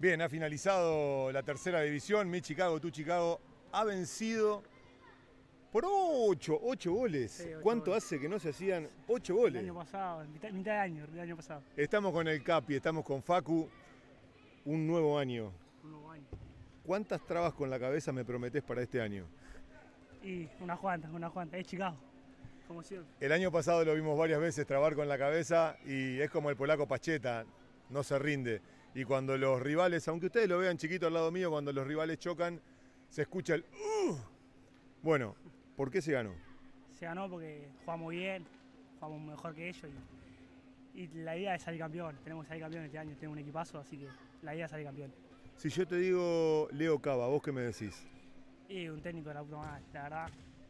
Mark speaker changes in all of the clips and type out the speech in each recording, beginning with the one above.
Speaker 1: Bien, ha finalizado la tercera división. Mi Chicago, tu Chicago ha vencido por 8 goles.
Speaker 2: Sí, 8
Speaker 1: ¿Cuánto
Speaker 2: goles.
Speaker 1: hace que no se hacían 8 goles?
Speaker 2: El año pasado, mitad de año, el año pasado.
Speaker 1: Estamos con el Capi, estamos con Facu. Un nuevo año.
Speaker 2: Un nuevo año.
Speaker 1: ¿Cuántas trabas con la cabeza me prometés para este año?
Speaker 2: Y unas cuantas. Es Chicago, como siempre.
Speaker 1: El año pasado lo vimos varias veces trabar con la cabeza y es como el polaco Pacheta, no se rinde. Y cuando los rivales, aunque ustedes lo vean chiquito al lado mío, cuando los rivales chocan, se escucha el Bueno, ¿por qué se ganó?
Speaker 2: Se ganó porque jugamos bien, jugamos mejor que ellos y la idea es salir campeón. Tenemos que salir campeón este año, tenemos un equipazo, así que la idea es salir campeón.
Speaker 1: Si yo te digo Leo Cava, ¿vos qué me decís?
Speaker 2: Y un técnico de la puta madre, la verdad.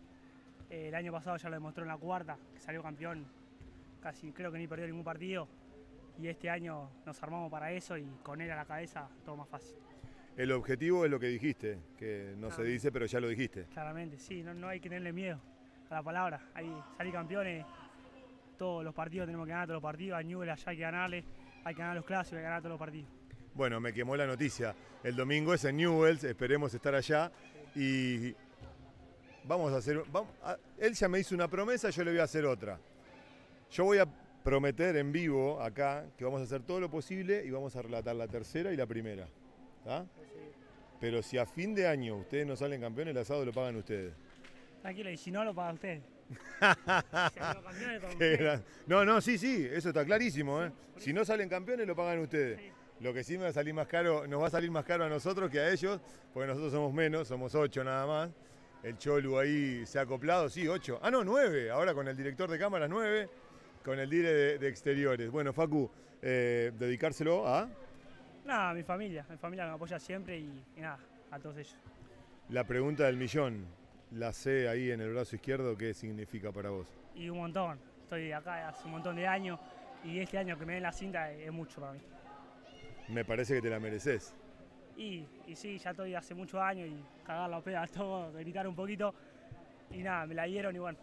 Speaker 2: El año pasado ya lo demostró en la cuarta, que salió campeón, casi creo que ni perdió ningún partido. Y este año nos armamos para eso y con él a la cabeza todo más fácil.
Speaker 1: El objetivo es lo que dijiste, que no se dice, pero ya lo dijiste.
Speaker 2: Claramente, sí, no hay que tenerle miedo a la palabra. Hay salir campeones, todos los partidos tenemos que ganar todos los partidos. A Newell allá hay que ganarle, hay que ganar los clásicos, hay que ganar todos los partidos.
Speaker 1: Bueno, me quemó la noticia. El domingo es en Newell's, esperemos estar allá y vamos a hacer... él ya me hizo una promesa, yo le voy a hacer otra. Yo voy a prometer en vivo acá que vamos a hacer todo lo posible y vamos a relatar la tercera y la primera. ¿Tá? Pero si a fin de año ustedes no salen campeones, el asado lo pagan ustedes.
Speaker 2: Tranquilo, y si no lo pagan ustedes. Si salimos campeones, lo pagan ustedes.
Speaker 1: No, sí, eso está clarísimo. ¿eh?
Speaker 2: Sí,
Speaker 1: Si no salen campeones, lo pagan ustedes.
Speaker 2: Sí.
Speaker 1: Lo que sí me va a salir más caro, nos va a salir más caro a nosotros que a ellos, porque nosotros somos menos, somos 8 nada más. El Cholu ahí se ha acoplado, sí, 8. Ah, no, 9. Ahora con el director de cámaras, 9. Con el dire de exteriores. Bueno, Facu, dedicárselo a...
Speaker 2: Nada, a mi familia me apoya siempre y nada, a todos ellos.
Speaker 1: La pregunta del millón, la C ahí en el brazo izquierdo, ¿qué significa para vos?
Speaker 2: Y un montón, estoy acá hace un montón de años y este año que me den la cinta es mucho para mí.
Speaker 1: Me parece que te la mereces.
Speaker 2: Y sí, ya estoy hace muchos años y cagar la pega todo, gritar un poquito y nada, me la dieron y bueno.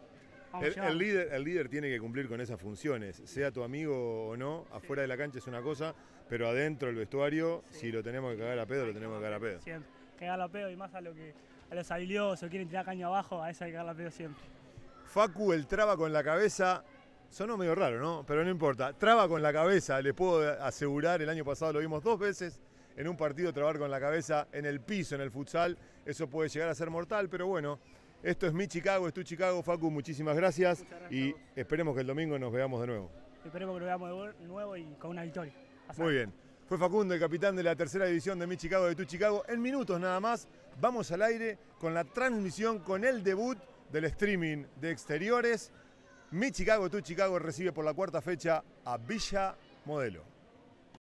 Speaker 1: El líder tiene que cumplir con esas funciones, sea tu amigo o no, afuera de la cancha es una cosa, pero adentro del vestuario, si lo tenemos que cagar a pedo, lo tenemos que cagar a pedo.
Speaker 2: Siempre, cagar la pedo y más a los habilidosos, quieren tirar caño abajo, a eso hay que cagar la pedo siempre.
Speaker 1: Facu, el traba con la cabeza, sonó medio raro, ¿no? Pero no importa, traba con la cabeza, les puedo asegurar, el año pasado lo vimos 2 veces, en un partido trabar con la cabeza en el piso, en el futsal, eso puede llegar a ser mortal, pero bueno. Esto es mi Chicago, es tu Chicago, Facu, muchísimas gracias y esperemos que el domingo nos veamos de nuevo.
Speaker 2: Esperemos que lo veamos de nuevo y con una victoria.
Speaker 1: Muy bien. Fue Facundo, el capitán de la tercera división de mi Chicago, de tu Chicago. En minutos nada más vamos al aire con la transmisión, con el debut del streaming de exteriores. Mi Chicago, tu Chicago recibe por la 4ª fecha a Villa Modelo.